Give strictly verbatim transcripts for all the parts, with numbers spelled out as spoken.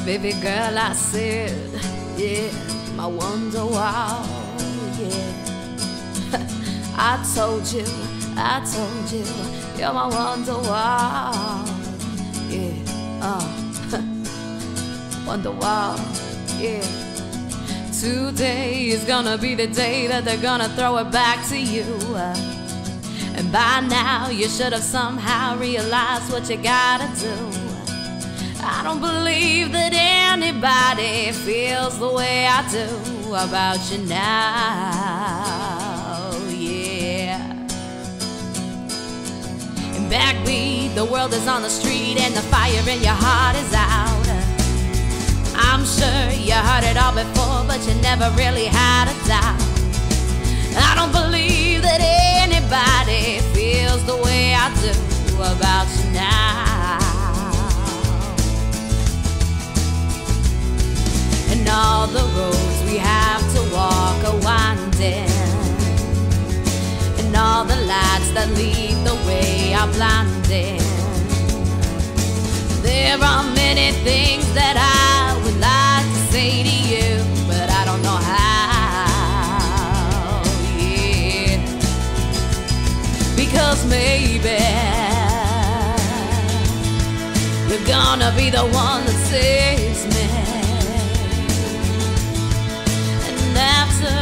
Baby girl, I said, yeah, my Wonderwall, yeah. I told you, I told you, you're my Wonderwall, yeah, uh, Wonderwall, yeah. Today is gonna be the day that they're gonna throw it back to you. And by now you should have somehow realized what you gotta do. I don't believe that anybody feels the way I do about you now, yeah. And backbeat, the world is on the street and the fire in your heart is out. I'm sure you heard it all before, but you never really had a doubt. I don't believe that anybody feels the way I do about you now. And all the roads we have to walk are winding, and all the lights that lead the way are blinding. There are many things that I would like to say to you, but I don't know how, yeah. Because maybe you're gonna be the one that saves me. And after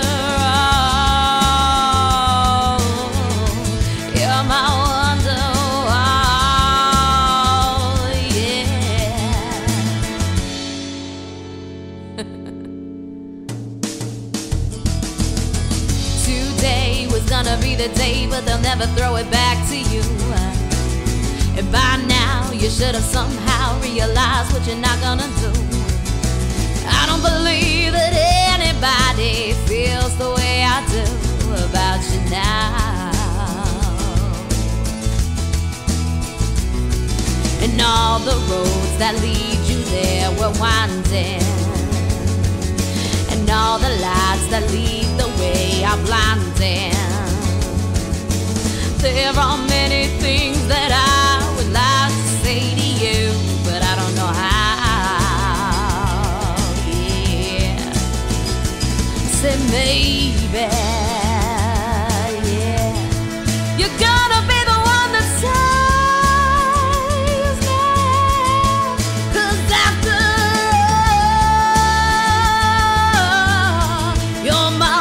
all, you're my Wonderwall, yeah. Today was gonna be the day, but they'll never throw it back to you. And by now you should have somehow realized what you're not gonna do. I don't believe that anybody feels the way I do about you now. And all the roads that lead you there were winding, and all the lights that lead the way are blinding. There are many things that I would like to say to you, but I don't know how, yeah. Say maybe, yeah, you're gonna be the one that saves me. 'Cause after all, you're my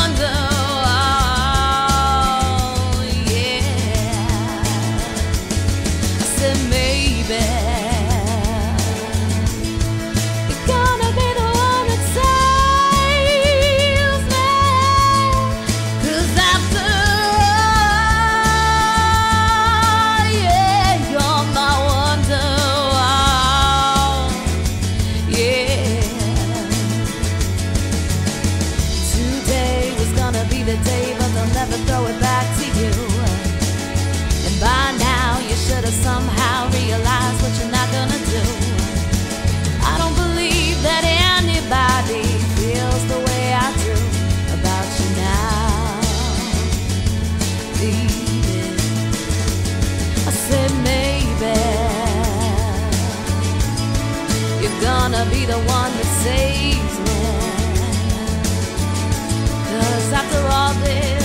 Wonderwall, yeah. I said maybe you're gonna be the one that saves me. 'Cause after all, yeah, you're my Wonderwall, yeah. Today was gonna be the day, but they'll never throw it back to you. And by now you should have somehow realized what you're not gonna do. I don't believe that anybody feels the way I do about you now, baby. I said maybe you're gonna be the one that saves me. 'Cause after all this